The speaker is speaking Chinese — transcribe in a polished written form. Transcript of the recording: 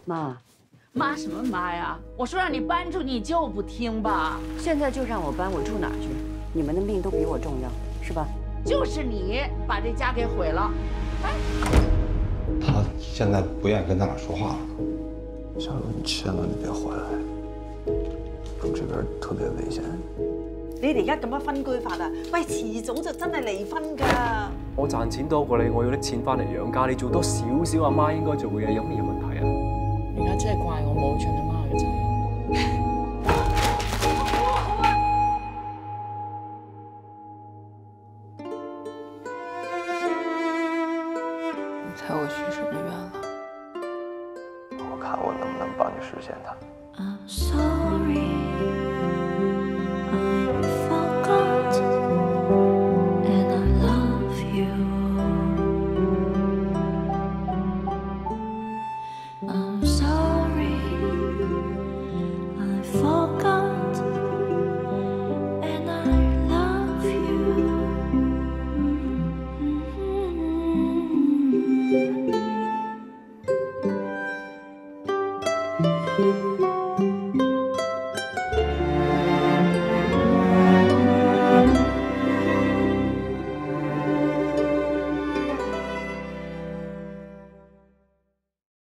妈， 妈什么妈呀？我说让你搬出，你就不听吧？ 现在就让我搬，我住哪儿去？你们的命都比我重要，是吧？ 就是你把这家给毁了。哎， 他现在不愿意跟咱俩说话了。 小茹，你千万别回来，我这边特別危險。 你哋而家咁樣分居法啊？喂，遲早就真係離婚㗎。 我賺錢多過你，我要拎錢翻嚟養家，你做多少少阿媽應該做嘅嘢，有咩問題啊？ 而家真係怪我冇盡阿媽嘅仔。你猜我许什么愿了？ 我看我能不能帮你实现它。